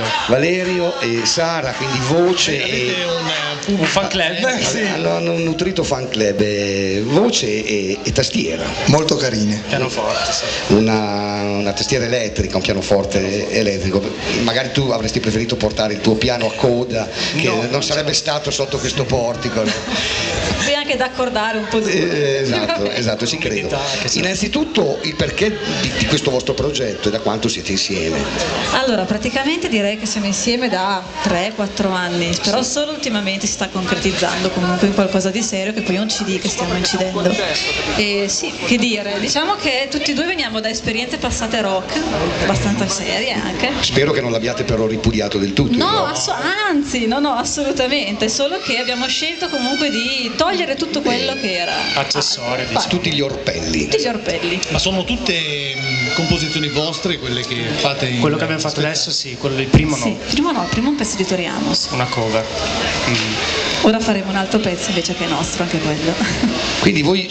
Valerio e Sara, quindi voce e un fan club. sì. Hanno un nutrito fan club, voce e tastiera. Molto carine. Pianoforte, sì. Una tastiera elettrica, un pianoforte elettrico. Magari tu avresti preferito portare il tuo piano a coda, che non sarebbe stato sotto questo portico, no? Poi anche da accordare un po' di esatto, ci credo. Innanzitutto il perché di questo vostro progetto e da quanto siete insieme? Allora, praticamente direi che siamo insieme da 3-4 anni, però solo ultimamente si sta concretizzando comunque in qualcosa di serio, che poi è un CD che stiamo incidendo. E sì, che dire, diciamo che tutti e due veniamo da esperienze passate rock, abbastanza serie anche. Spero che non l'abbiate però ripudiato del tutto. No, anzi, no, assolutamente, solo che abbiamo scelto comunque di togliere tutto quello che era accessori, diciamo. Tutti gli orpelli. Tutti gli orpelli. Ma sono tutte composizioni vostre quelle che fate? Quello che abbiamo fatto adesso sì, quello del primo no. Sì, primo un pezzo di Toriamos. Una cover. Ora faremo un altro pezzo invece che è nostro, anche quello. Quindi voi,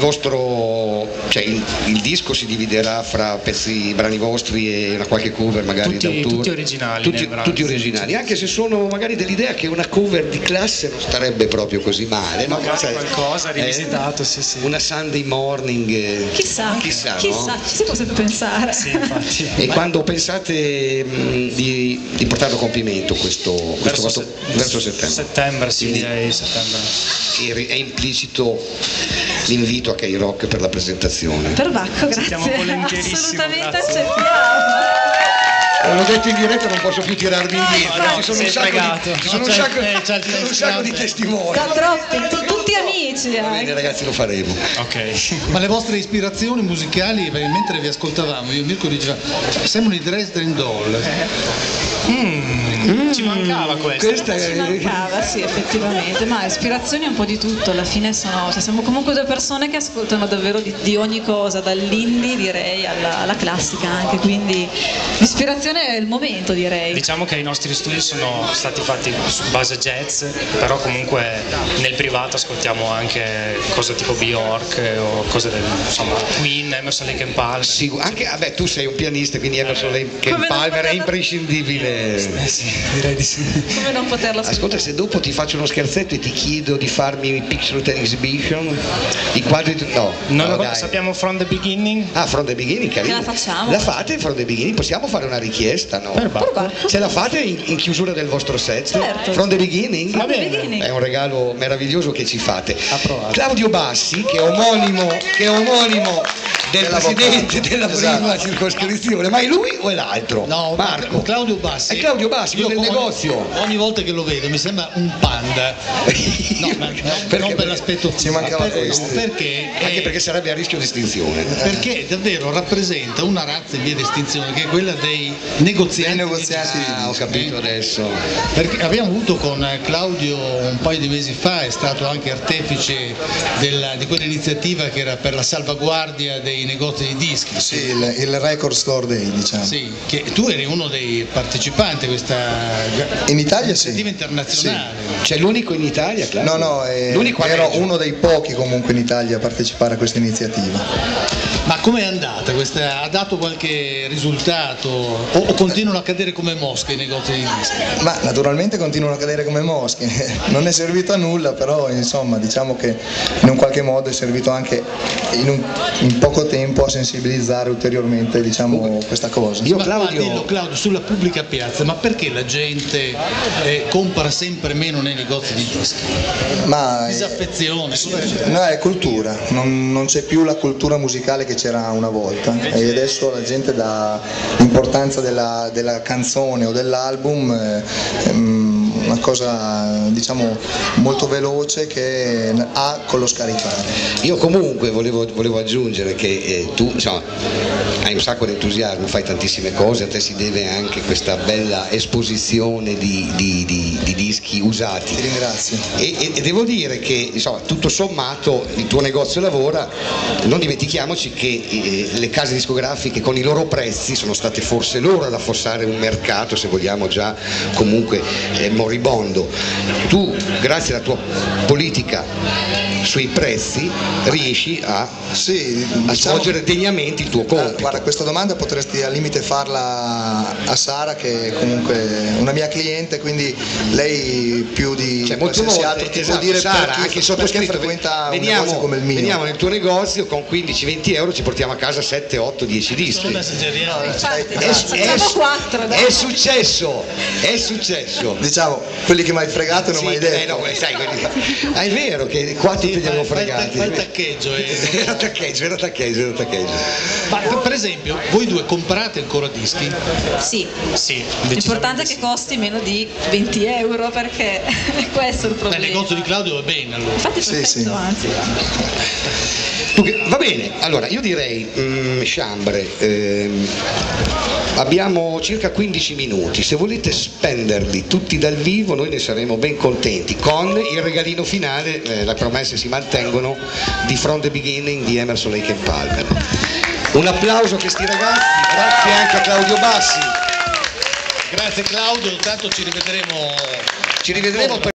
il disco si dividerà fra brani vostri e una qualche cover magari d'autore? Tutti originali. Tutti originali, anche se sono magari dell'idea che una cover di classe non starebbe proprio così male, no? Qualcosa rivisitato, sì. Una Sunday morning. Chissà, no? ci si può sempre pensare. Sì, infatti. E quando pensate di portarlo a compimento questo verso settembre? Settembre, sì, direi settembre. È implicito l'invito a K-Rock per la presentazione. Per Bacco, grazie. Siamo volentierissimo, assolutamente grazie. accettiamo. L'ho detto in diretta, non posso più tirarmi indietro. Ci sono un sacco di testimoni. Da troppi, tutti amici. Bene ragazzi, lo faremo. Ok. Ma le vostre ispirazioni musicali, mentre vi ascoltavamo, io e Mirko diceva, sembrano i Dresden Doll. Ci mancava questo. Ci mancava, sì, effettivamente, ma ispirazioni un po' di tutto, alla fine siamo comunque due persone che ascoltano davvero di ogni cosa, dall'indie direi alla classica anche, quindi l'ispirazione è il momento, direi. Diciamo che i nostri studi sono stati fatti su base jazz, però comunque nel privato ascoltiamo anche cose tipo Bjork o cose del, insomma, Queen, Emerson Lake and Palmer. Sì, anche, tu sei un pianista, quindi Emerson Lake and Palmer è imprescindibile. Sì, direi di sì. Come non poterlo ascoltare? Ascolta, se dopo ti faccio uno scherzetto e ti chiedo di farmi Picture Exhibition, i quadri dai. Sappiamo From the Beginning. Ah, From the Beginning, carino. Che la facciamo? La fate From the Beginning? Possiamo fare una richiesta, no? Per Bacco. Ce la fate in chiusura del vostro set? Certo. From the Beginning? Va bene. È un regalo meraviglioso che ci fate. Approvato. Claudio Bassi, che è omonimo del presidente della prima circoscrizione, ma è lui o è l'altro? No, Marco. Claudio Bassi. È Claudio Bassi, quello del negozio. Ogni volta che lo vedo mi sembra un panda. Non per l'aspetto ci mancava questo. Anche perché sarebbe a rischio di estinzione. Perché davvero rappresenta una razza in via di estinzione, che è quella dei negozianti. Ho capito adesso. Perché abbiamo avuto con Claudio un paio di mesi fa, è stato anche artefice di quell'iniziativa che era per la salvaguardia dei negozi di dischi. Sì, il Record Store Day, diciamo. Sì, che tu eri uno dei partecipanti a questa in Italia iniziativa internazionale. Sì. C'è l'unico in Italia, Claudio? No, ero uno dei pochi comunque in Italia a partecipare a questa iniziativa. Ma com'è andata questa? Ha dato qualche risultato o continuano a cadere come mosche i negozi di dischi? Ma naturalmente continuano a cadere come mosche, non è servito a nulla, però insomma diciamo che in un qualche modo è servito anche in poco tempo a sensibilizzare ulteriormente, diciamo, questa cosa. Claudio, sulla pubblica piazza, ma perché la gente compra sempre meno nei negozi di dischi? Ma disaffezione? No, è cultura, non c'è più la cultura musicale che c'era una volta e adesso la gente dà l'importanza della canzone o dell'album una cosa diciamo molto veloce che ha con lo scaricare. Io comunque volevo aggiungere che tu insomma hai un sacco di entusiasmo, fai tantissime cose, a te si deve anche questa bella esposizione di dischi usati. Ti ringrazio. E devo dire che insomma tutto sommato il tuo negozio lavora, non dimentichiamoci che le case discografiche con i loro prezzi sono state forse loro ad affossare un mercato, se vogliamo, già comunque morire ribondo, tu grazie alla tua politica sui prezzi riesci a svolgere degnamente il tuo compito. Guarda, questa domanda potresti al limite farla a Sara, che è comunque una mia cliente, quindi lei più di qualsiasi altro ti può dire Sara, anche il sottoscritto, frequenta un negozio come il mio. Veniamo nel tuo negozio, con 15-20 euro ci portiamo a casa 7, 8, 10 dischi. È successo. Diciamo, quelli che mi hai fregato non mi hai detto. Sai, è vero che qua tutti li abbiamo fregati. Fa il taccheggio. Era taccheggio. Ma per esempio, voi due comprate ancora dischi? Sì. Sì, L'importante è che costi meno di 20 euro, perché questo è il problema. Il negozio di Claudio va bene allora. Infatti è perfetto, anzi. Va bene, allora io direi Chambre, abbiamo circa 15 minuti, se volete spenderli tutti dal vivo noi ne saremo ben contenti, con il regalino finale, le promesse si mantengono, di From the Beginning di Emerson, Lake and Palmer. Un applauso a questi ragazzi, grazie anche a Claudio Bassi. Grazie Claudio, tanto ci rivedremo